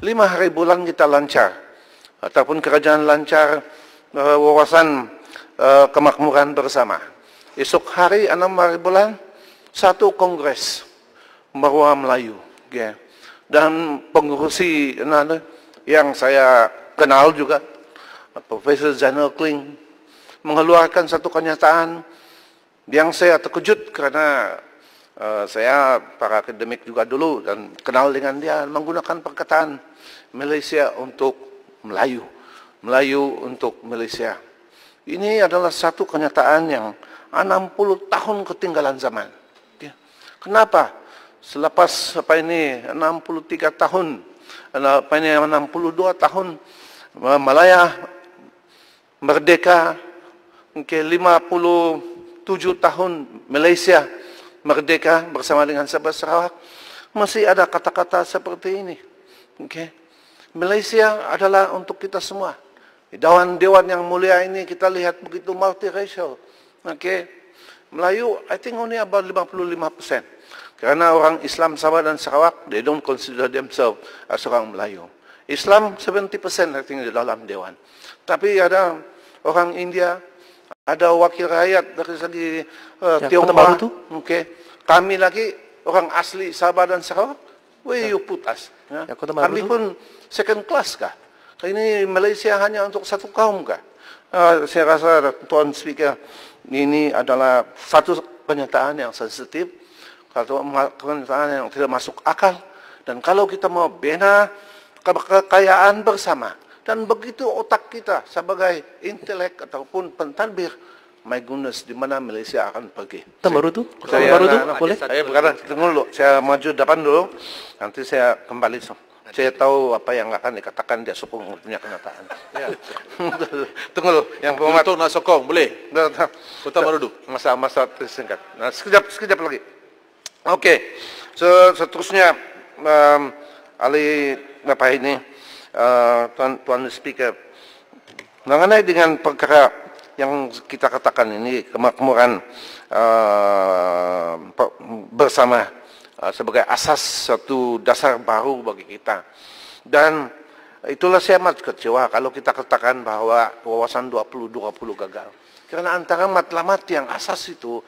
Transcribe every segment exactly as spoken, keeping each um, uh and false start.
lima hari bulan kita lancar, ataupun kerajaan lancar uh, wawasan uh, kemakmuran bersama. Esok hari enam hari bulan satu kongres Marwah Melayu, okay. Dan pengurusi nah, yang saya kenal juga, Profesor Zainal Kling, mengeluarkan satu kenyataan yang saya terkejut karena uh, saya para akademik juga dulu dan kenal dengan dia, menggunakan perkataan Malaysia untuk Melayu, Melayu untuk Malaysia. Ini adalah satu kenyataan yang enam puluh tahun ketinggalan zaman. Kenapa? Selepas apa ini enam puluh tiga tahun, apa ini enam puluh dua tahun Malaya merdeka, ke lima puluh tujuh tahun Malaysia merdeka bersama dengan Sabah Sarawak, masih ada kata-kata seperti ini. Okay. Malaysia adalah untuk kita semua. Dewan-dewan yang mulia ini kita lihat begitu multiracial. Okay. Melayu, I think only about lima puluh lima persen. Karena orang Islam Sabah dan Sarawak, they don't consider themselves as orang Melayu. Islam tujuh puluh persen I think di dalam dewan. Tapi ada orang India, ada wakil rakyat dari segi uh, ya, Tionghoa. Okay. Kami lagi orang asli Sabah dan Sarawak. Where ya. You put us? Ya. Ya, kami pun second class kah? Ini Malaysia hanya untuk satu kaum kah? Uh, saya rasa Tuan Speaker, ini adalah satu kenyataan yang sensitif, satu kenyataan yang tidak masuk akal. Dan kalau kita mau bina kekayaan bersama, dan begitu otak kita sebagai intelek ataupun pentadbir, my goodness, di mana Malaysia akan pergi? Baru tu? Saya, baru tu? Nah, Boleh? Saya berkata, tunggu dulu, saya maju depan dulu, nanti saya kembali. Saya tahu apa yang akan dikatakan dia sokong punya kenyataan. Ya. Tunggu dulu, yang pengamat. Untuk nak sokong, boleh? Kota baru dulu. Masa-masa tersingkat. Nah, sekejap, sekejap lagi. Oke, okay. So, seterusnya, um, Ali, apa ini, uh, Tuan, Tuan Speaker, mengenai dengan perkara yang kita katakan ini, kemakmuran uh, bersama, sebagai asas satu dasar baru bagi kita. Dan itulah saya amat kecewa kalau kita katakan bahwa wawasan dua puluh dua puluh gagal. Karena antara matlamat yang asas itu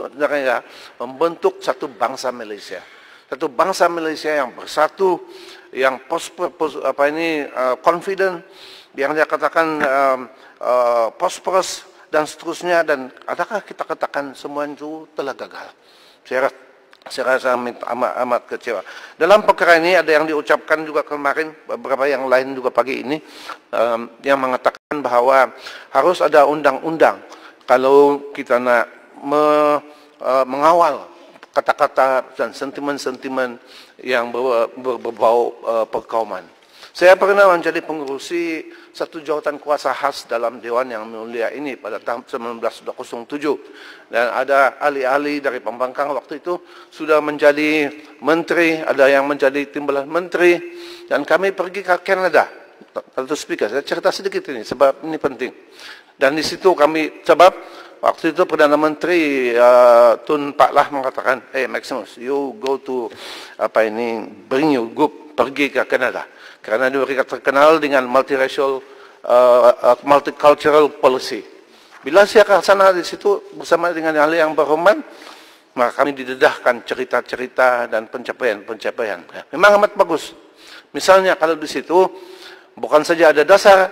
membentuk satu bangsa Malaysia. Satu bangsa Malaysia yang bersatu, yang prosper, pos, apa ini uh, confident, yang dia katakan uh, uh, prosperous dan seterusnya. Dan adakah kita katakan semua itu telah gagal? Saya rasa Saya rasa amat, amat kecewa. Dalam perkara ini ada yang diucapkan juga kemarin, beberapa yang lain juga pagi ini, um, yang mengatakan bahwa harus ada undang-undang kalau kita nak me, uh, mengawal kata-kata dan sentimen-sentimen yang ber, ber, berbau uh, perkauman. Saya pernah menjadi pengurusi satu jawatan kuasa khas dalam Dewan Yang Mulia ini pada tahun seribu sembilan ratus tujuh. Dan ada ahli-ahli dari pembangkang waktu itu sudah menjadi menteri, ada yang menjadi timbalan menteri. Dan kami pergi ke Kanada. Tuan Speaker, saya cerita sedikit ini sebab ini penting. Dan di situ kami, sebab waktu itu Perdana Menteri uh, Tun Pak Lah mengatakan, hey Maximus, you go to, apa ini, bring your group, pergi ke Kanada. Karena mereka terkenal dengan multiracial, uh, uh, multicultural policy. Bila saya ke sana di situ bersama dengan ahli yang berhormat, maka kami didedahkan cerita-cerita dan pencapaian-pencapaian. Memang amat bagus. Misalnya kalau di situ bukan saja ada dasar,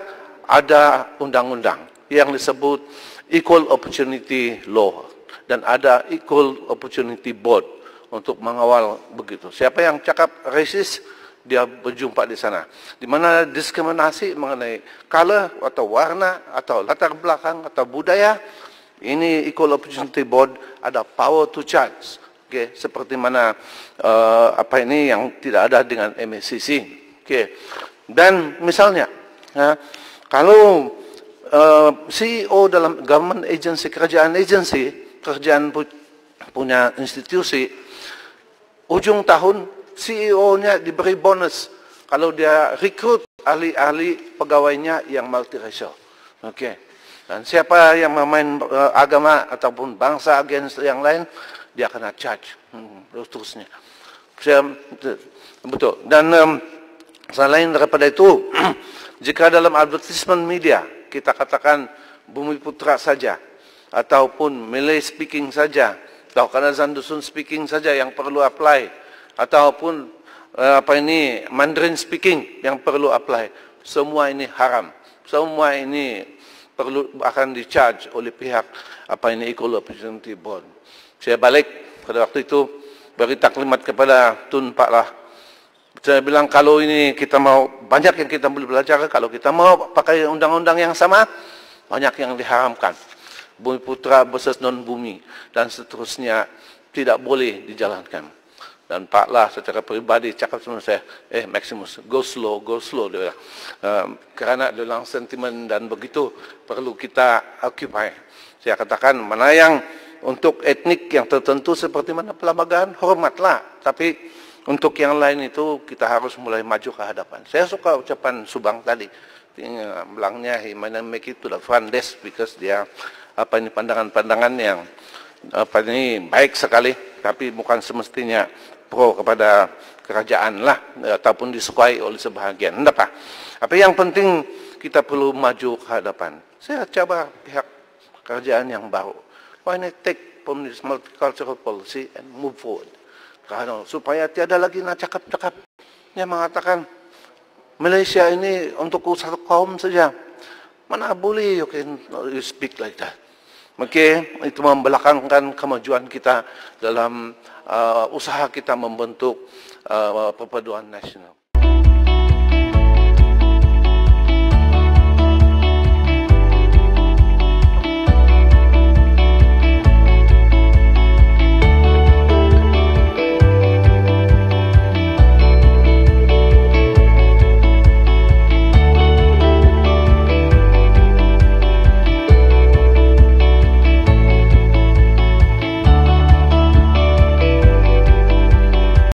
ada undang-undang yang disebut Equal Opportunity Law dan ada Equal Opportunity Board untuk mengawal begitu. Siapa yang cakap racist, dia berjumpa di sana. Di mana diskriminasi mengenai color atau warna atau latar belakang atau budaya, ini Equal Opportunity Board ada power to charge. Okay. Seperti mana uh, apa ini yang tidak ada dengan M A C C. Okay. Dan misalnya, ya, kalau uh, C E O dalam government agency, kerajaan agency, kerajaan pu punya institusi, ujung tahun C E O-nya diberi bonus kalau dia rekrut ahli-ahli pegawainya yang multiracial. Okey. Dan siapa yang memain uh, agama ataupun bangsa against yang lain, dia kena charge. Hmm, terus terusnya. Saya, betul. Dan um, Selain daripada itu, jika dalam advertisement media kita katakan Bumi Putra saja, ataupun Malay speaking saja, atau Kadazan Dusun speaking saja yang perlu apply, ataupun uh, apa ini Mandarin speaking yang perlu apply, semua ini haram. Semua ini perlu akan di-charge oleh pihak apa ini Equal Opportunity Board. Saya balik pada waktu itu beri taklimat kepada Tun Pak lah. Saya bilang kalau ini kita mau, banyak yang kita boleh belajar. Kalau kita mau pakai undang-undang yang sama, banyak yang diharamkan. Bumi Putra versus non-bumi dan seterusnya tidak boleh dijalankan. Dan Pak Lah secara pribadi cakap sama saya, eh Maximus, go slow, go slow. Dia bilang. Uh, kerana dalam sentimen dan begitu perlu kita occupy. Saya katakan mana yang untuk etnik yang tertentu seperti mana Pelambagaan, hormatlah. Tapi untuk yang lain itu kita harus mulai maju ke hadapan. Saya suka ucapan Subang tadi. Bilangnya he might not make it to the front desk because dia apa ini pandangan-pandangan yang apa ini baik sekali, tapi bukan semestinya pro kepada kerajaan lah ataupun disukai oleh sebahagian. Tidak apa. Tapi yang penting kita perlu maju ke hadapan. Saya coba pihak kerajaan yang baru. Why not take from this multicultural policy and move forward? Karena supaya tiada lagi nak cakap-cakap yang mengatakan Malaysia ini untuk satu kaum saja. Mana boleh you can you speak like that. Maka itu membelakangkan kemajuan kita dalam uh, usaha kita membentuk uh, perpaduan nasional.